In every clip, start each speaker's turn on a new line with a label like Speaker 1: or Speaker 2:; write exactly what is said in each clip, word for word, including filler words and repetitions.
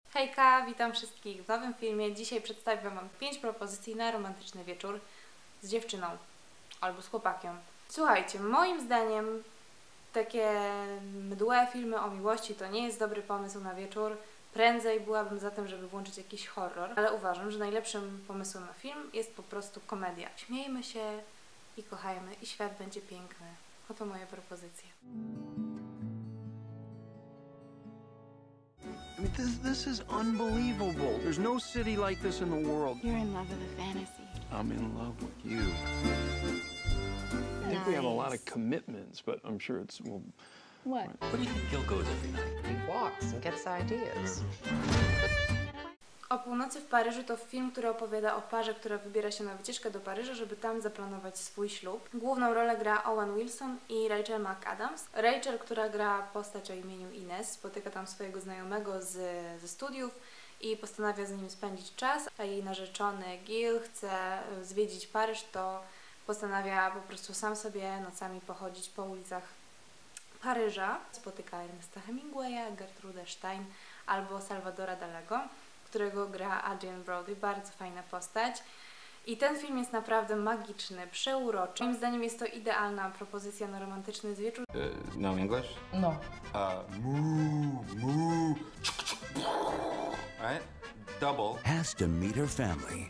Speaker 1: Hejka, witam wszystkich w nowym filmie. Dzisiaj przedstawię Wam pięć propozycji na romantyczny wieczór z dziewczyną albo z chłopakiem. Słuchajcie, moim zdaniem takie mdłe filmy o miłości to nie jest dobry pomysł na wieczór. Prędzej byłabym za tym, żeby włączyć jakiś horror, ale uważam, że najlepszym pomysłem na film jest po prostu komedia. Śmiejmy się i kochajmy i świat będzie piękny. Oto moje propozycje.
Speaker 2: I mean, this, this is unbelievable. There's no city like this in the world.
Speaker 3: You're in love with a fantasy.
Speaker 2: I'm in love with you. I think we have a lot of commitments, but I'm sure it's... Well,
Speaker 3: What?
Speaker 2: right.
Speaker 4: Where do you think Gil goes every night?
Speaker 5: He walks and gets ideas.
Speaker 1: O północy w Paryżu to film, który opowiada o parze, która wybiera się na wycieczkę do Paryża, żeby tam zaplanować swój ślub. Główną rolę gra Owen Wilson i Rachel McAdams. Rachel, która gra postać o imieniu Ines, spotyka tam swojego znajomego z, ze studiów i postanawia z nim spędzić czas, a jej narzeczony Gil chce zwiedzić Paryż, to postanawia po prostu sam sobie nocami pochodzić po ulicach Paryża. Spotyka Ernesta Hemingwaya, Gertrude Stein albo Salvadora Dalego, którego gra Adrien Brody, bardzo fajna postać. I ten film jest naprawdę magiczny, przeuroczy. Moim zdaniem jest to idealna propozycja na romantyczny wieczór.
Speaker 4: Uh, no English?
Speaker 5: No.
Speaker 4: Uh, moo, moo. Right? Double.
Speaker 6: Has to meet her family.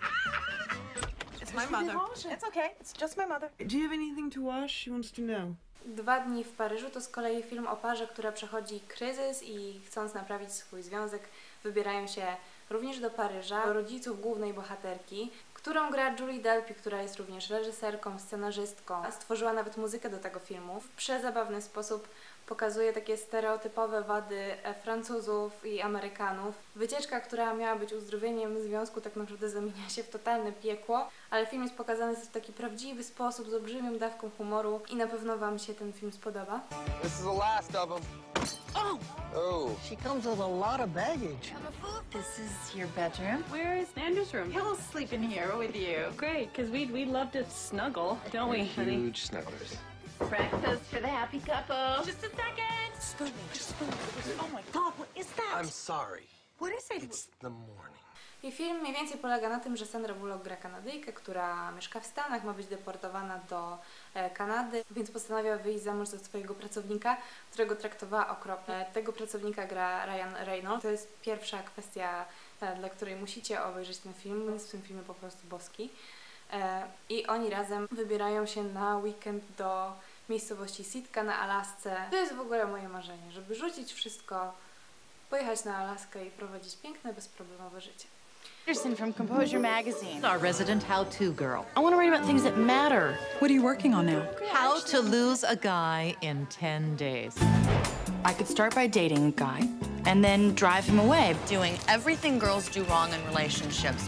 Speaker 7: It's my mother. It's okay. It's just my mother. Do you have anything to wash? She wants to know.
Speaker 1: Dwa dni w Paryżu to z kolei film o parze, która przechodzi kryzys i chcąc naprawić swój związek, wybierają się również do Paryża, do rodziców głównej bohaterki, którą gra Julie Delpy, która jest również reżyserką, scenarzystką. Stworzyła nawet muzykę do tego filmu. W przezabawny sposób pokazuje takie stereotypowe wady Francuzów i Amerykanów. Wycieczka, która miała być uzdrowieniem związku, tak naprawdę zamienia się w totalne piekło, ale film jest pokazany w taki prawdziwy sposób, z olbrzymią dawką humoru i na pewno Wam się ten film spodoba.
Speaker 8: This is the last of them.
Speaker 7: Oh!
Speaker 8: Oh.
Speaker 5: She comes with a lot of baggage.
Speaker 3: This is your bedroom.
Speaker 7: Where is Andrew's room?
Speaker 3: He'll sleep in here with you. Great, because we'd, we'd love to snuggle, don't we, honey?
Speaker 8: Huge snugglers.
Speaker 3: Breakfast for the happy couple. Just a second. Spoon me, just spoon me. Oh my God, what is that?
Speaker 8: I'm sorry.
Speaker 3: What is it?
Speaker 8: It's the morning.
Speaker 1: I film mniej więcej polega na tym, że Sandra Bullock gra Kanadyjkę, która mieszka w Stanach, ma być deportowana do e, Kanady, więc postanawia wyjść za mąż za swojego pracownika, którego traktowała okropnie. Tego pracownika gra Ryan Reynolds. To jest pierwsza kwestia, e, dla której musicie obejrzeć ten film. Jest w tym filmie po prostu boski. E, I oni razem wybierają się na weekend do miejscowości Sitka na Alasce. To jest w ogóle moje marzenie, żeby rzucić wszystko, pojechać na Alaskę i prowadzić piękne, bezproblemowe życie.
Speaker 3: Anderson from Composure Magazine.
Speaker 5: Our resident how-to girl.
Speaker 3: I want to write about things that matter.
Speaker 9: What are you working on now?
Speaker 5: How to lose a guy in ten days.
Speaker 3: I could start by dating a guy and then drive him away.
Speaker 10: Doing everything girls do wrong in relationships.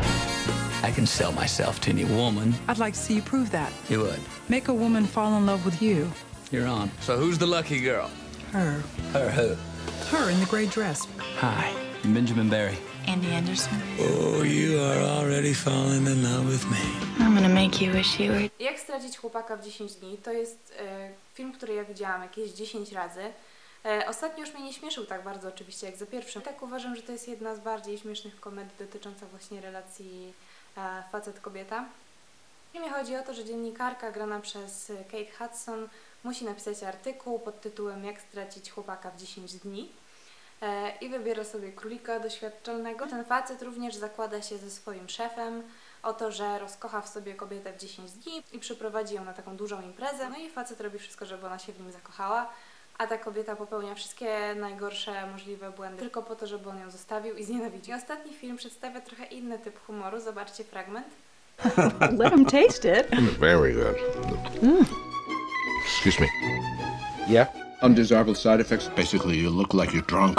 Speaker 6: I can sell myself to any woman.
Speaker 9: I'd like to see you prove that.
Speaker 6: You would.
Speaker 9: Make a woman fall in love with you.
Speaker 6: You're on. So who's the lucky girl?
Speaker 9: Her.
Speaker 6: Her who?
Speaker 9: Her in the gray dress.
Speaker 6: Hi, I'm Benjamin Barry.
Speaker 3: Andy Anderson.
Speaker 6: Oh, you are already falling in love with me.
Speaker 3: I'm gonna make you wish you were.
Speaker 1: Jak stracić chłopaka w dziesięć dni? To jest e, film, który ja widziałam jakieś dziesięć razy. E, ostatnio już mnie nie śmieszył tak bardzo oczywiście jak za pierwszym. Tak uważam, że to jest jedna z bardziej śmiesznych komedii dotycząca właśnie relacji e, facet-kobieta. W filmie chodzi o to, że dziennikarka grana przez Kate Hudson musi napisać artykuł pod tytułem Jak stracić chłopaka w dziesięć dni. I wybiera sobie królika doświadczalnego. Ten facet również zakłada się ze swoim szefem o to, że rozkocha w sobie kobietę w dziesięć dni i przyprowadzi ją na taką dużą imprezę. No i facet robi wszystko, żeby ona się w nim zakochała, a ta kobieta popełnia wszystkie najgorsze możliwe błędy tylko po to, żeby on ją zostawił i znienawidził. I ostatni film przedstawia trochę inny typ humoru. Zobaczcie fragment.
Speaker 7: Let him taste it.
Speaker 8: Very good. Mm. Excuse me. Yeah? Undesirable side effects. Basically, you look like you're drunk.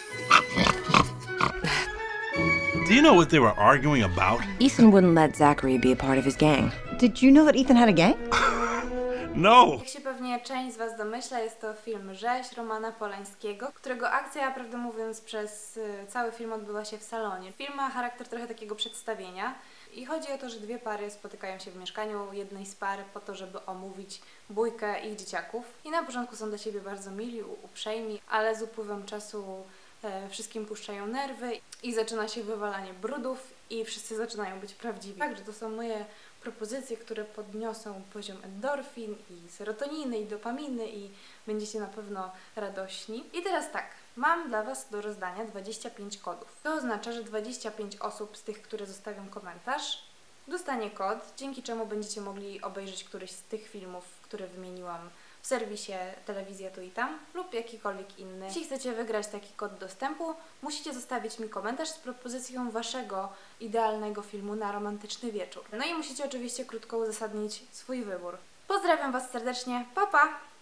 Speaker 11: Do you know what they were arguing about?
Speaker 12: Ethan wouldn't let Zachary be a part of his gang. Did you know that Ethan had a gang?
Speaker 11: No!
Speaker 1: Jak się pewnie część z Was domyśla, jest to film Rzeź Romana Polańskiego, którego akcja, prawdę mówiąc, przez cały film odbyła się w salonie. Film ma charakter trochę takiego przedstawienia i chodzi o to, że dwie pary spotykają się w mieszkaniu jednej z par po to, żeby omówić bójkę ich dzieciaków. I na początku są do siebie bardzo mili, uprzejmi, ale z upływem czasu e, wszystkim puszczają nerwy i zaczyna się wywalanie brudów i wszyscy zaczynają być prawdziwi. Także to są moje propozycje, które podniosą poziom endorfin i serotoniny i dopaminy i będziecie na pewno radośni. I teraz tak, mam dla Was do rozdania dwadzieścia pięć kodów. To oznacza, że dwadzieścia pięć osób z tych, które zostawią komentarz, dostanie kod, dzięki czemu będziecie mogli obejrzeć któryś z tych filmów, które wymieniłam w serwisie Telewizja Tu i Tam lub jakikolwiek inny. Jeśli chcecie wygrać taki kod dostępu, musicie zostawić mi komentarz z propozycją Waszego idealnego filmu na romantyczny wieczór. No i musicie oczywiście krótko uzasadnić swój wybór. Pozdrawiam Was serdecznie, pa pa!